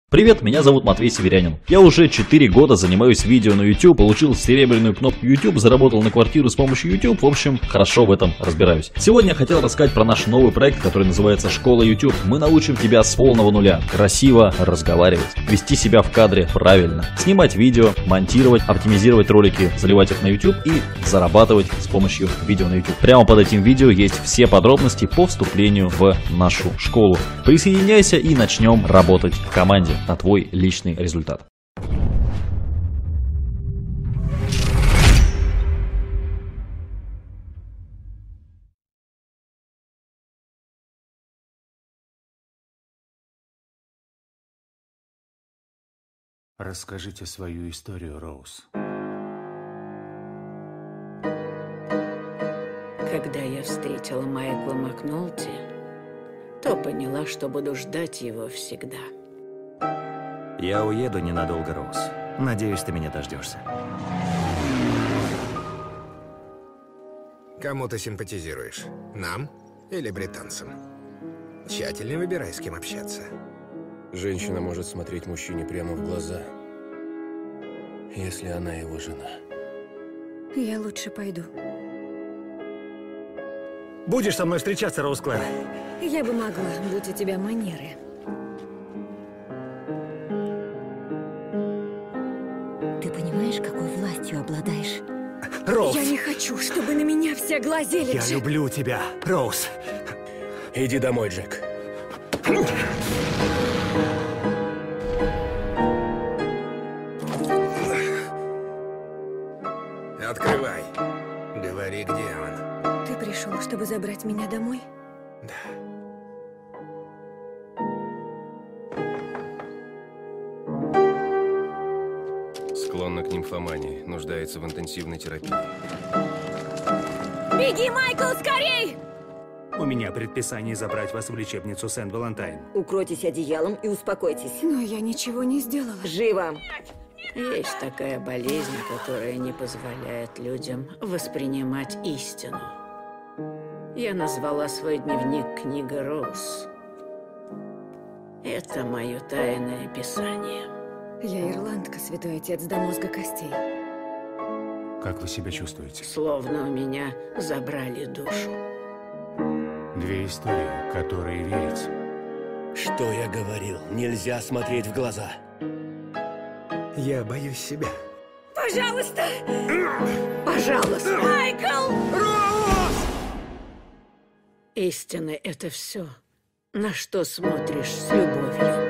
Привет, меня зовут Матвей Северянин. Я уже 4 года занимаюсь видео на YouTube, получил серебряную кнопку YouTube, заработал на квартиру с помощью YouTube, в общем, хорошо в этом разбираюсь. Сегодня я хотел рассказать про наш новый проект, который называется «Школа YouTube». Мы научим тебя с полного нуля красиво разговаривать, вести себя в кадре правильно, снимать видео, монтировать, оптимизировать ролики, заливать их на YouTube и зарабатывать с помощью видео на YouTube. Прямо под этим видео есть все подробности по вступлению в нашу школу. Присоединяйся и начнем работать в команде на твой личный результат. Расскажите свою историю, Роуз. Когда я встретила Майкла Макнолти, то поняла, что буду ждать его всегда. Я уеду ненадолго, Роуз. Надеюсь, ты меня дождешься. Кому ты симпатизируешь? Нам или британцам? Тщательно выбирай, с кем общаться. Женщина может смотреть мужчине прямо в глаза, если она его жена. Я лучше пойду. Будешь со мной встречаться, Роуз Клэр? Я бы могла, будь у тебя манеры. Ты понимаешь, какой властью обладаешь? Роуз! Я не хочу, чтобы на меня все глазели. Я люблю тебя, Роуз! Иди домой, Джек. Открывай. Говори, где он. Ты пришел, чтобы забрать меня домой? Да. Склонна к нимфомании, нуждается в интенсивной терапии. Беги, Майкл, скорей! У меня предписание забрать вас в лечебницу Сент-Валентайн. Укройтесь одеялом и успокойтесь. Но я ничего не сделала. Живо! Есть такая болезнь, которая не позволяет людям воспринимать истину. Я назвала свой дневник «Книга Роуз». Это мое тайное писание. Я ирландка, святой отец до мозга костей. Как вы себя чувствуете? Словно у меня забрали душу. Две истории, которые верить. Что я говорил? Нельзя смотреть в глаза. Я боюсь себя. Пожалуйста! Пожалуйста! Майкл! Истина — это все, на что смотришь с любовью.